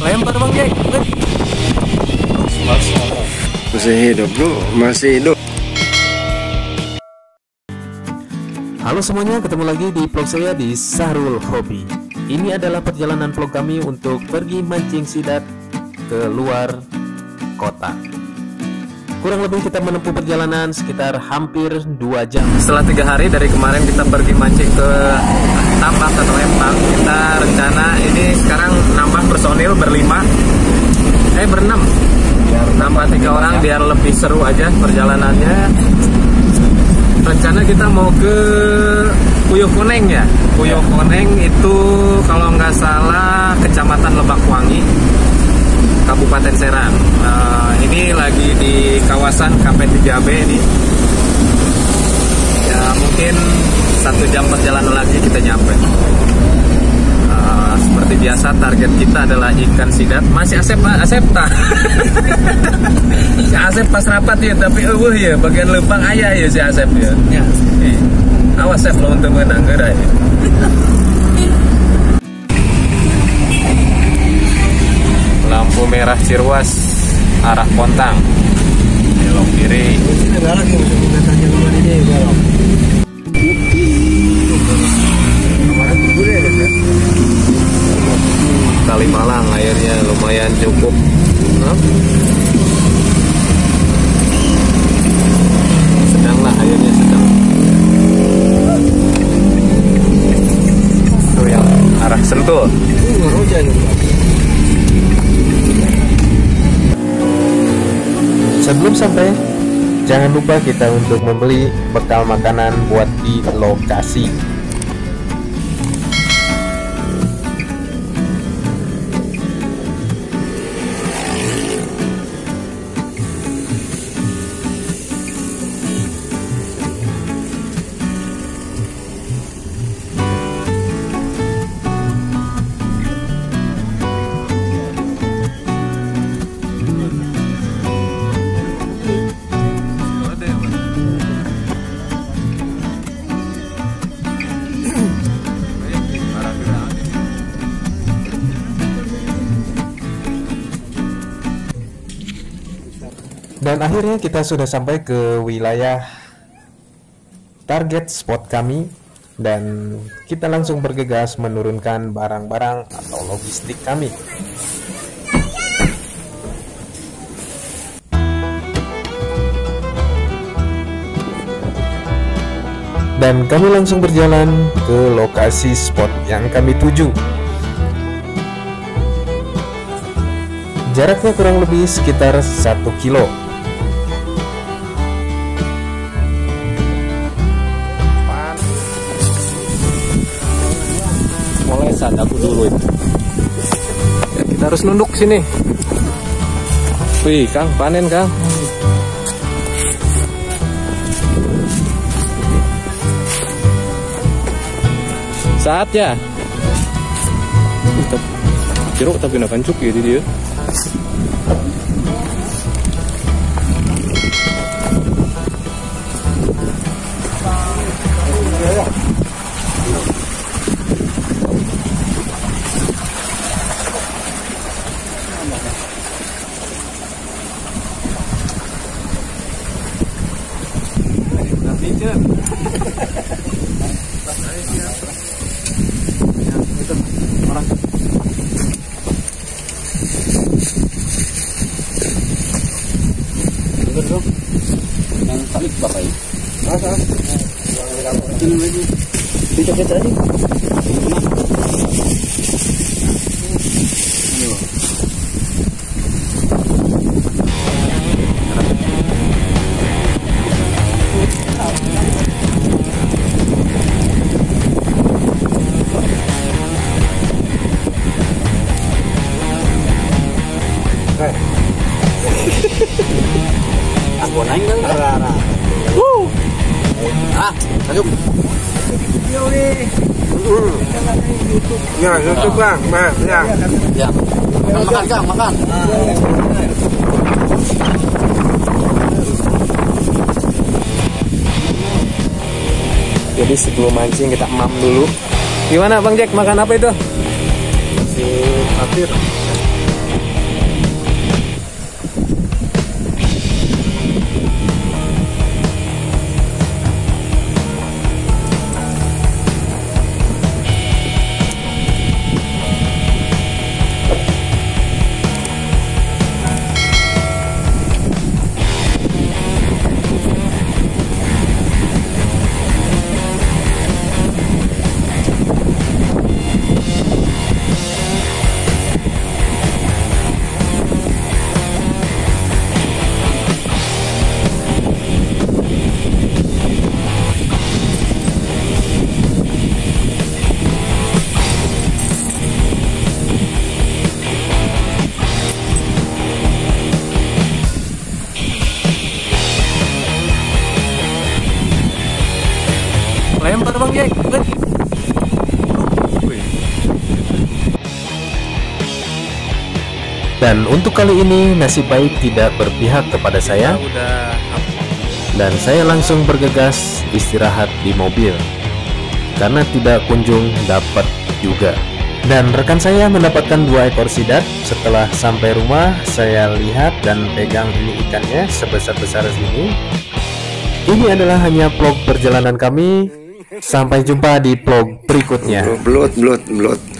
Lempar Bang Jack. Masih hidup bro, masih hidup. Halo semuanya, ketemu lagi di vlog saya di Sahrul Hobi. Ini adalah perjalanan vlog kami untuk pergi mancing sidat ke luar kota. Kurang lebih kita menempuh perjalanan sekitar hampir 2 jam. Setelah 3 hari dari kemarin kita pergi mancing ke Tambak atau Empang, kita rencana ini sekarang nambah personil berenam. Nambah 3 orang biar lebih seru aja perjalanannya. Rencana kita mau ke Puyuh Koneng ya. Puyuh Koneng itu kalau nggak salah Kecamatan Lebakwangi, Kabupaten Serang. Ini lagi di kawasan KP3B ini. Ya mungkin 1 jam perjalanan lagi kita nyampe. Seperti biasa target kita adalah ikan sidat. Masih Asep tak? Si Asep pas rapat ya, tapi ya bagian lempang ayah ya si Asep ya. Ya. Awas Asep lo untuk menang gerai. Lampu merah Cirwas arah Pontang, belok kiri. Kalimalang airnya lumayan cukup. Sedang lah airnya, sedang. Itu yang arah Sentul. Sebelum sampai, jangan lupa kita untuk membeli bekal makanan buat di lokasi. Dan akhirnya kita sudah sampai ke wilayah target spot kami, dan kita langsung bergegas menurunkan barang-barang atau logistik kami. Dan kami langsung berjalan ke lokasi spot yang kami tuju. Jaraknya kurang lebih sekitar 1 kilo. Molesan aku dulu itu. Ya, kita harus nunduk sini. Wih, Kang, panen Kang. Saatnya. Jeruk tapi nak pancuk gitu dia. Yang salik bapak ini. Ini lagi. Tidak tadi. Aku naik kan? Masuk. Ya, YouTube Bang, ya. Ya. Makan Kang, makan. Jadi sebelum mancing kita mam dulu. Gimana Bang Jack, makan apa itu? Nasi pasir. Dan untuk kali ini nasib baik tidak berpihak kepada saya, dan saya langsung bergegas istirahat di mobil karena tidak kunjung dapat juga. Dan rekan saya mendapatkan 2 ekor sidat. Setelah sampai rumah, saya lihat dan pegang ini ikannya sebesar-besar ini. Ini adalah hanya vlog perjalanan kami. Sampai jumpa di vlog berikutnya. Belut.